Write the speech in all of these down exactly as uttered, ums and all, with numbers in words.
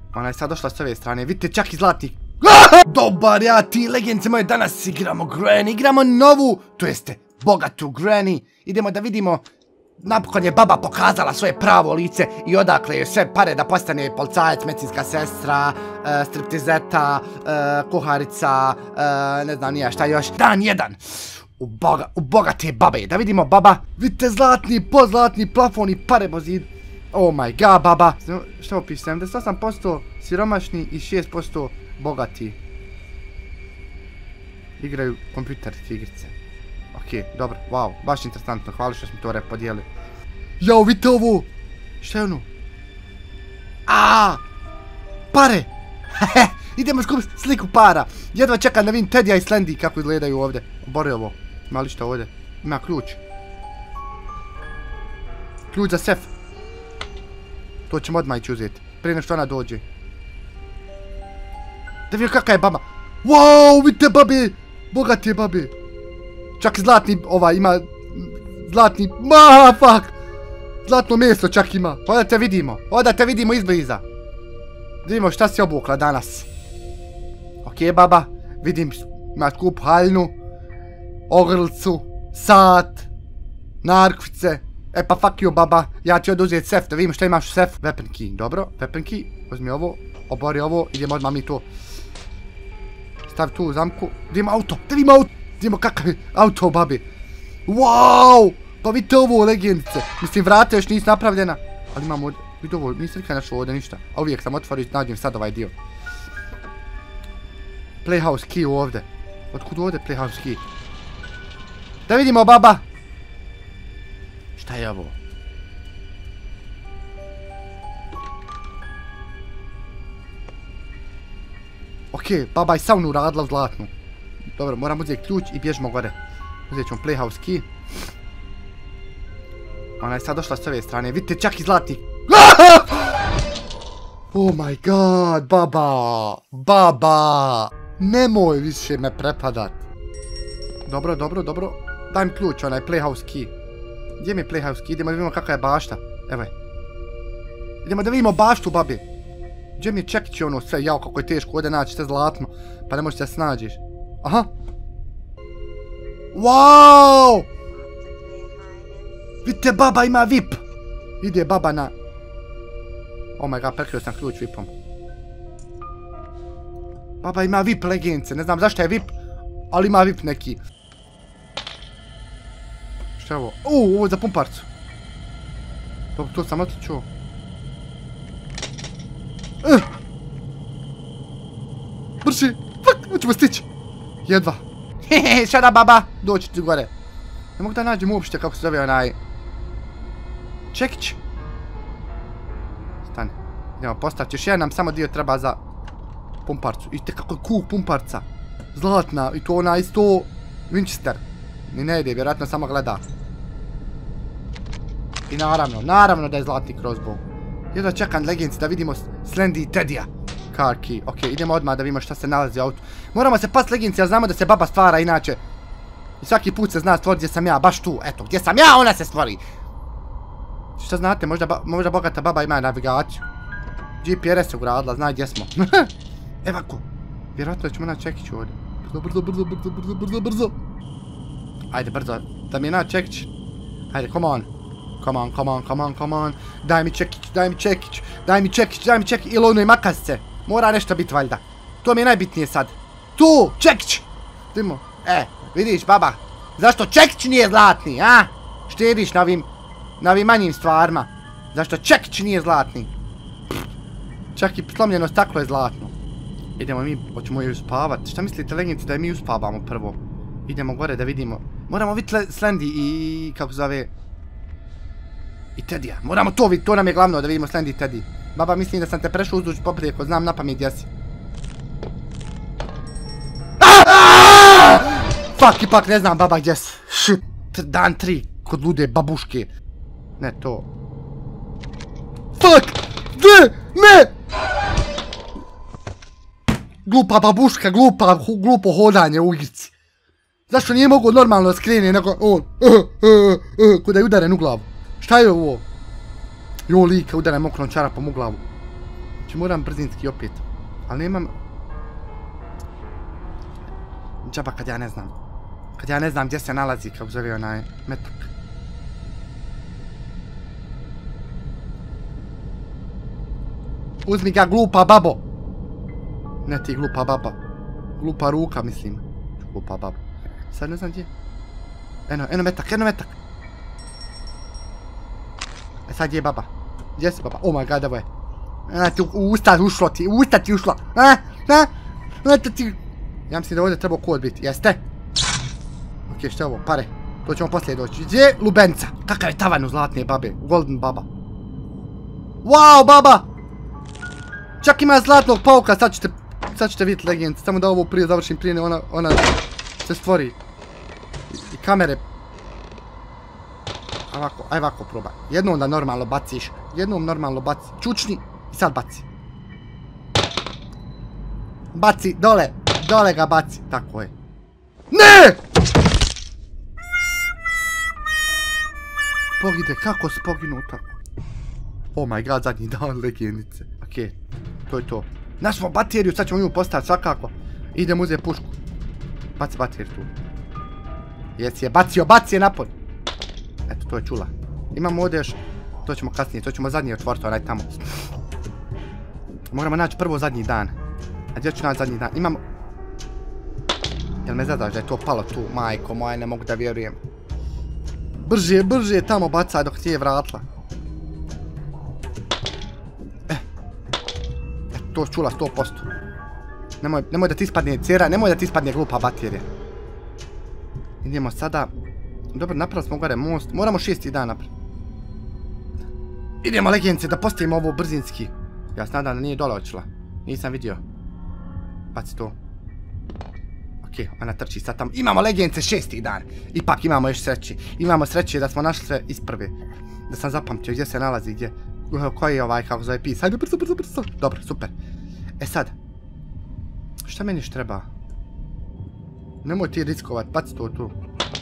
Ona je sad došla s ove strane, vidite čak i zlatnik. Dobar, ja ti legendice moje, danas igramo Granny, igramo novu, to jeste bogatu Granny. Idemo da vidimo, napokon je baba pokazala svoje pravo lice i odakle je sve pare da postane policajac, medicinska sestra, striptizeta, kuharica, ne znam nije šta još. Dan jedan u bogate babe, da vidimo baba, vidite zlatni, pozlatni plafon i pare po zidu. Oh my god, baba. Šta ovo piše? sedamdeset osam posto siromašni i šest posto bogati. Igraju kompjuterske igrice. Okej, dobro, wow, baš interesantno, hvala što smo to repodijelili. Jao, vidite ovo! Šta je ono? Aaaa! Pare! Idemo skupiti sliku para. Jedva čekam da vidim Tedija i Slendy kako izgledaju ovdje. Bori ovo. Ima li šta ovdje? Ima ključ. Ključ za sef. To ćemo odmah ići uzeti. Prije nego što ona dođe. Da vidim kakva je baba. Wow, vidite babe! Bogate babe. Čak i zlatni, ova ima... Zlatni... Maa, fuck! Zlatno meso čak ima. Onda te vidimo. Onda te vidimo izbliza. Da vidimo šta si obukla danas. Okej, baba. Vidim, imaš kup haljnu. Ogrlicu. Sat. Narkvice. E pa fuck you, baba. Ja ću oduzeti sef, da vidim šta imaš u sef. Weapon key, dobro. Weapon key. Uzmi ovo. Obori ovo. Idemo odmah mi to. Stavi tu u zamku. Da vidimo auto. Da vidimo auto. Da vidimo kakav je auto, babi. Wow! Pa vidite ovo, legendice. Mislim, vrata još nisu napravljena. Ali imamo ovdje. Vidite ovo, nisam nikad našao ovdje ništa. A uvijek sam otvorio i nađem sad ovaj dio. Playhouse key ovdje. Otkud ovdje playhouse key? Da vidimo, baba. Šta je ovo? Okej, baba je saunu radila u zlatnu. Dobro, moram uzeti ključ i bježimo gore. Uzet ćemo playhouse key. Ona je sad došla s ove strane, vidite čak i zlatnik. Oh my god, baba. Baba. Nemoj više me prepadat. Dobro, dobro, dobro. Daj mi ključ, onaj playhouse key. Gdje mi je playhouse key? Idemo da vidimo kakva je bašta. Evo je. Idemo da vidimo baštu, babi. Gdje mi je čekići ono sve, jao kako je teško ovdje naći sve zlatno. Pa ne možeš se snađiš. Aha. Wow! Vidite, baba ima V I P. Ide baba na... Oh my god, prekrio sam ključ V I P-om. Baba ima V I P legendice, ne znam zašto je V I P, ali ima V I P neki. Šta je ovo? Uuu, ovo je za pumparcu. Dobro, to sam otličuo. Uh! Brži! Fuck, hoćemo stići! Jedva. Hehe, šada baba! Doći ti gore. Ne mogu da nađem uopšte kako se zove onaj... Čekić. Stani. Idemo postaviti. Još jedan nam samo dio treba za... Pumparcu. Vidite kako je cool pumparca. Zlatna. I to ona isto... Winchester. Ni ne ide, vjerojatno samo gleda. I naravno, naravno da je zlatni crossbow. Jedva čekam legendice da vidimo Slendy i Tedija. Car key. Ok, idemo odmah da vidimo šta se nalazi u autu. Moramo se pas legendice, a znamo da se baba stvara inače. I svaki put se zna stvori gdje sam ja, baš tu, eto, gdje sam ja, ona se stvori. Šta znate, možda, možda bogata baba ima navigaciju. G P R S je ugradila, zna gdje smo. Evako. Vjerojatno da ćemo naći čekić ovdje. Brzo, brzo, brzo, brzo, brzo, brzo, brzo. Ajde, brzo, da mi je naći čekić. Ajde, come on. Come on, come on, come on, come on. Daj mi čekić, daj mi čekić, daj mi čekić, daj mi čekić. Ili ono i makasce. Mora nešto biti valjda. To mi je najbitnije sad. Tu, čekić. Dimo, e. Vidiš, baba, zašto čekić nije zlatni, a? Štediš na ovim, na ovim manjim stvarima. Zašto čekić nije zlatni? Čak i slomljeno staklo je zlatno. Idemo mi, hoćemo ju uspavat. Šta mislite, legendice, da je mi uspavamo prvo? Idemo gore da vidimo. Moramo vidjeti Slendy i, kako zove... I Tedija. Moramo to vidjeti, to nam je glavno da vidimo Slendy i Teddy. Baba, mislim da sam te prešao uzduž poprijeko, znam na pamet gdje si. Fuck, ipak ne znam baba gdje si. Shit, dan tri, kod lude babuške. Ne, to. Fuck, ne, ne! Glupa babuška, glupa, glupo hodanje u igrici. Zašto nije mogo normalno skrene, nego on, kuda je udaren u glavu. Šta je ovo? Jo, lika, udaren mokrom čarapom u glavu. Či moram brzinski opet. Ali nemam... Džaba kad ja ne znam. Kad ja ne znam gdje se nalazi, kako zove onaj metak. Uzmi ga, glupa babo! Ne ti glupa baba. Glupa ruka, mislim. Glupa baba. Sad ne znam gdje. Eno, eno metak, eno metak. E sad gdje je baba? Gdje si baba? Oh my god, evo je. A ti u usta ušlo ti, u usta ti ušlo. A, a, a ti... Ja mislim da ovdje treba kod biti, jeste? Ok, što je ovo, pare. To ćemo poslije doći. Gdje je lubenca? Kakav je tavan u zlatne babe, golden baba. Wow, baba! Čak ima zlatnog pauka, sad ćete... Sad ćete vidjeti legend, samo da ovo prije završim, prije ne ona, ona se stvori. I, i kamere. Ovako, aj ovako probaj. Jednom da normalno baciš, jednom normalno baci. Čučni i sad baci. Baci, dole, dole ga baci, tako je. Ne! Pogide, kako si poginuo tako? Oh my god, zadnji dan legendice. Ok, to je to. Našli smo bateriju, sad ćemo nju postaviti svakako. Idem uzeti pušku. Baci bateriju tu. Jesi je bacio, baci je napod. Eto, to je čula. Imamo ovdje još, to ćemo kasnije, to ćemo zadnije otvoriti, onaj tamo. Moramo naći prvo zadnji dan. A gdje ću naći zadnji dan? Imamo... Jel me zadaš da je to palo tu? Majko moja, ne mogu da vjerujem. Brže, brže tamo bacaj dok ti je vratila. Eh. Eto, to čula sto posto. Nemoj, nemoj da ti ispadne cera, nemoj da ti ispadne glupa baterija. Idemo sada... Dobro, napravili smo gore most. Moramo šesti dan napraviti. Idemo legendice da postavimo ovo brzinski. Ja se nadam da nije dole očila. Nisam vidio. Baci to. Ok, ona trči sad tamo. Imamo legendice šesti dan. Ipak imamo još sreće. Imamo sreće da smo našli sve iz prve. Da sam zapamtio gdje se nalazi, gdje. Koji je ovaj, kako zove pis. Hajde, brzo, brzo, brzo. Dobro, super. E sad. Šta meni još treba? Nemoj ti riskovat, baci to tu.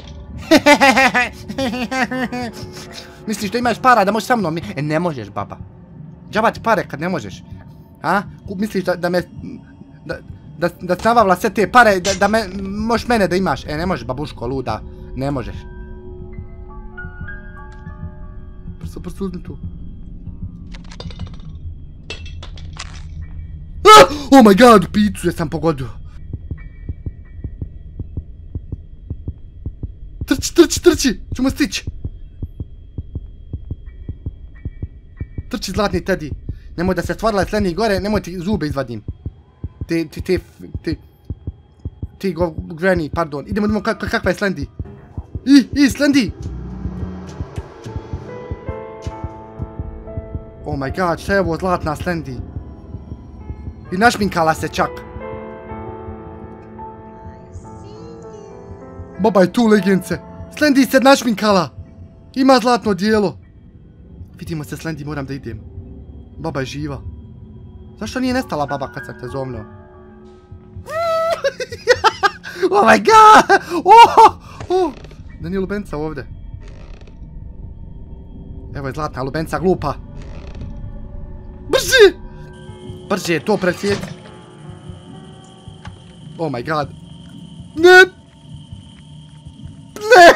Misliš da imaš para da možeš sa mnom? E, ne možeš, baba. Džaba ti pare kad ne možeš. A? Misliš da, da me... Da, da, da si nabavila sve te pare, da, da me... Možeš mene da imaš. E, ne možeš, babuško, luda. Ne možeš. Prsto, prsto, uzmi tu. Ah! Oh my god, picu je sam pogodio. Trči, trči, trči! Ćemo stići! Trči, zlatni Teddy. Nemoj da se stvorila sleni gore, nemoj ti zube izvadim. Ti, ti, ti, ti... Ti, go, granny, pardon. Idemo, idemo, kakva je Slendy? I, i, Slendy! Oh my god, šta je ovo zlatna Slendy? I našminkala se čak. Baba je tu, legendice. Slendy se našminkala. Ima zlatno dijelo. Vidimo se, Slendy, moram da idem. Baba je živa. Zašto nije nestala baba kad sam te zovnuo? Oh my god! Oh, oh. Da nije lubenca ovdje. Evo je zlatna lubenca, glupa. Brže! Brže, to presjeti. Oh my god. Ne! Ne!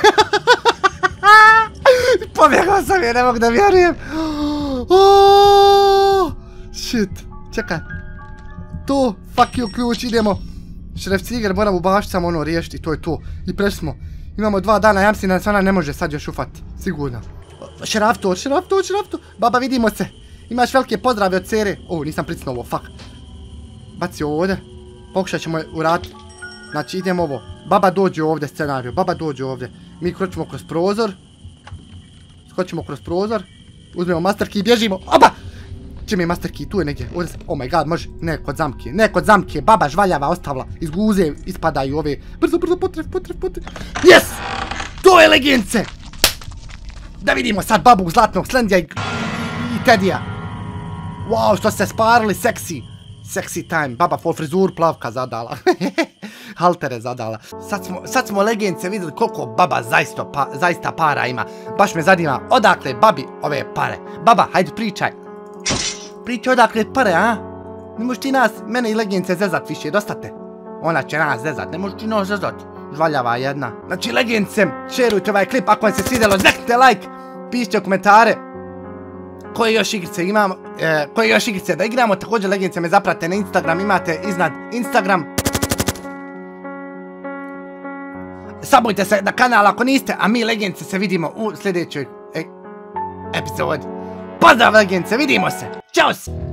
Pobjegao sam je, ne mogu da vjerujem. Oh, shit. Čekaj. To, fuck you ključ, idemo. Šeref Ciger, moram u bašicama ono riješiti, to je to. I prešli smo. Imamo dva dana, ja mislim da se ona ne može sad još ufati. Sigurno. Šerafto, šerafto, šerafto. Baba, vidimo se. Imaš velike pozdrave od cere. O, nisam pricnuo ovo, fuck. Baci ovo ovdje. Pokušat ćemo uraditi. Znači, idemo ovo. Baba dođe ovdje, scenariju. Baba dođe ovdje. Mi kročimo kroz prozor. Skočimo kroz prozor. Uzmemo master key i bježimo. Oba! Čim je master key? Tu je negdje. Ovdje se... Oh my god, može. Ne, kod zamke. Ne, kod zamke. Baba žvaljava ostavila. Iz guze ispadaju ove. Brzo, brzo, potref, potref, potref. Yes! To je legendice! Da vidimo sad babu zlatnog Slendija i... i Tedija. Wow, što ste sparili, seksi. Sexy time. Baba full frizur, plavka zadala. Haltere zadala. Sad smo, sad smo legendice vidjeli koliko baba zaista, pa, zaista para ima. Baš me zanima odakle babi ove pare. Baba, hajde pričaj. Priča odakle pare, a? Ne možeš ti nas, mene i Legince zezat više, dosta te. Ona će nas zezat, ne možeš ti nas zezat. Žvaljava jedna. Znači Legince, šerujte ovaj klip ako vam se svidjelo, zveknite like, pišite u komentare. Koje još igrice imamo, e, koje još igrice da igramo, također Legince me zaprate na Instagram, imate iznad Instagram. Subujte se na kanal ako niste, a mi Legince se vidimo u sljedećoj e, epizodi. Pozdrav Legince, vidimo se, čao!